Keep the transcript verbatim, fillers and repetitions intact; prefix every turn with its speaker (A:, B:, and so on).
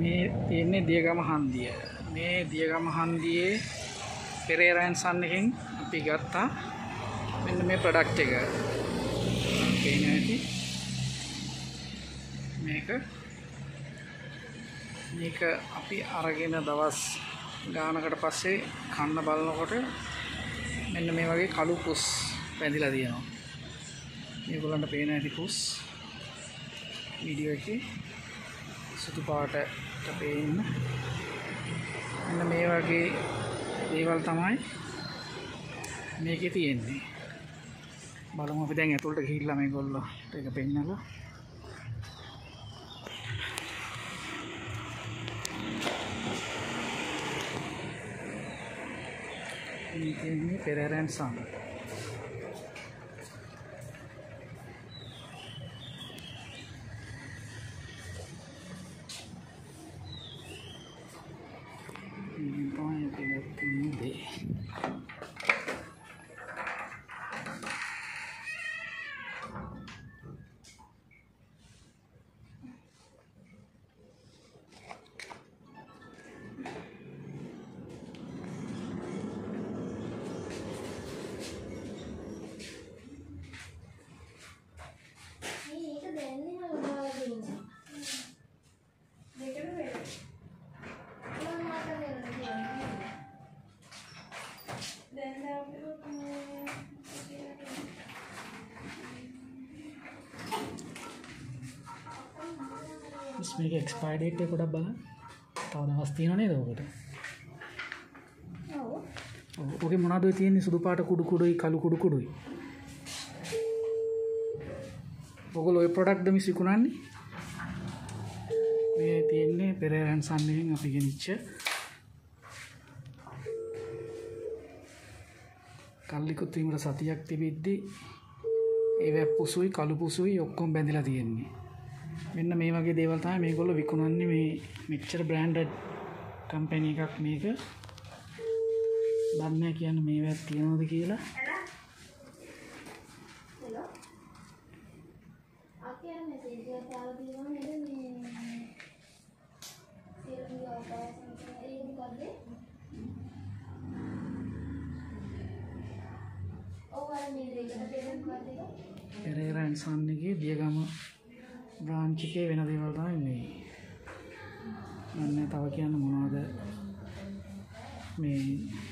A: මේ තියෙන්නේ දියගම හන්දිය. මේ දියගම හන්දියේ පෙරේරා ඇන්ඩ් සන් එකෙන් අපි ගත්තා මෙන්න මේ ප්‍රොඩක්ට් එක. පේන්නේ නැති මේක මේක අපි අරගෙන දවස් ගානකට පස්සේ කන්න බලනකොට මෙන්න මේ වගේ කළු පුස් පැඳිලා තියෙනවා. මේගොල්ලන්ට පේන ඇති පුස් වීඩියෝ එකේ සුදු පාටට පේන්න. මෙන්න මේ වගේ දේවල් තමයි මේකේ තියෙන්නේ. බලමු අපි දැන් ඇතුළට ගිහිල්ලා මේගොල්ලෝ ඒක පෙන්නලා. ini Pereira and Son. Ini point tidak tinggi. මේක එක්ස්පයර් ඩේට් එක පොඩක් බලන්න. තව දවස් තියෙනව නේද ඔකට? ඔව්. ඔව්. ඔකේ මොනවද ඔය තියෙන්නේ? සුදු පාට කුඩු කුඩුයි කළු කුඩු කුඩුයි. ඔයගොල්ලෝ ඔය ප්‍රොඩක්ට් දෙමිස් විකුණන්නේ? මේ තියෙන්නේ පෙරේරා ඇන්ඩ් සන් එකෙන් අපි ගෙනිච්ච කල්ලිකුත් වීමට සතියක් තිබිද්දි ඒ පුසුයි කළු පුසුයි ඔක්කොම බැඳිලා තියෙන්නේ. මෙන්න මේ වගේ දේවල් තමයි මේගොල්ලෝ විකුණන්නේ. මේ මෙච්චර බ්‍රෑන්ඩඩ් කම්පැනි එකක් මේක. දන්නේ නැහැ කියන්නේ මේවත් තියනවද කියලා. හෙලෝ. අපි අර මෙසේජ් එකක් දාලා තියෙනවා නේද මේ සිරමි අවකාශය ඒක මොකද්ද? ඔව් අර මේ දෙකට දෙන්න මොකද්ද? පෙරේරා ඇන්ඩ් සන් එකේ දියගම බ්‍රාන්ච් එකේ වෙන දේවල් තමයි මේ. මම තව කියන්න මොනවද මේ